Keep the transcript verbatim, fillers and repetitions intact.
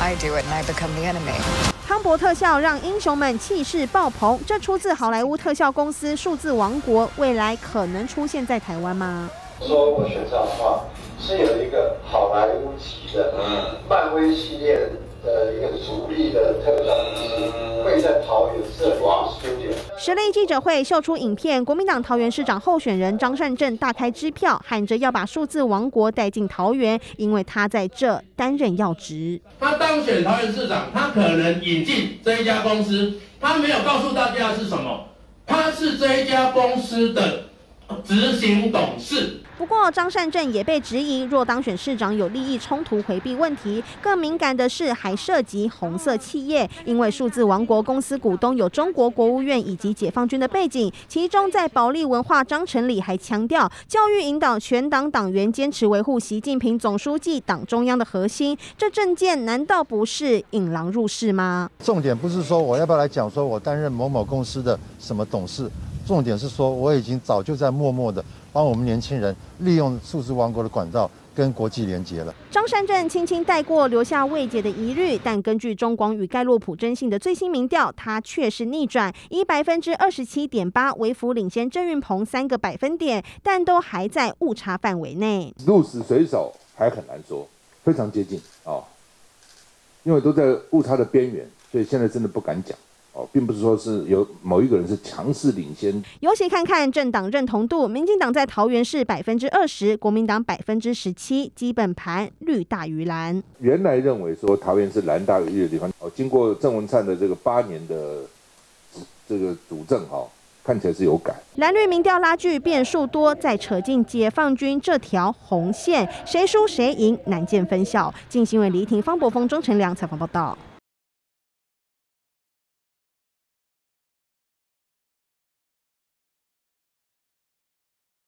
I do it and I become the enemy. 磅礴特效让英雄们气势爆棚，这出自好莱坞特效公司数字王国，未来可能出现在台湾吗？ 说我选上的话，是有一个好莱坞级的漫威系列的一个主力的特效公司会在桃园设立 studio。 实力记者会秀出影片，国民党桃园市长候选人张善政大开支票，喊着要把数字王国带进桃园，因为他在这担任要职。 他当选桃园市长，他可能引进这一家公司，他没有告诉大家是什么，他是这一家公司的执行董事。 不过，张善政也被质疑，若当选市长有利益冲突回避问题。更敏感的是，还涉及红色企业，因为数字王国公司股东有中国国务院以及解放军的背景。其中，在保利文化章程里还强调，教育引导全党党员坚持维护习近平总书记党中央的核心。这政见难道不是引狼入室吗？ 重点不是说我要不要来讲说我担任某某公司的什么董事，重点是说我已经早就在默默的帮我们年轻人利用数字王国的管道跟国际连结了。 张善政轻轻带过，留下未解的疑虑，但根据中广与盖洛普征信的最新民调，他却是逆转，以百分之二十七点八微幅领先郑运鹏三个百分点，但都还在误差范围内。 鹿死谁手还很难说，非常接近啊、哦，因为都在误差的边缘，所以现在真的不敢讲。哦，并不是说是有某一个人是强势领先。 尤其看看政党认同度，民进党在桃园市百分之二十，国民党百分之十七，基本盘绿大于蓝。 原来认为说桃园是蓝大于绿的地方，哦，经过郑文灿的这个八年的这个主政，哈、哦，看起来是有改。 蓝绿民调拉锯变数多，再扯进解放军这条红线，谁输谁赢难见分晓。进新闻李婷、方博峰、钟成良采访报道。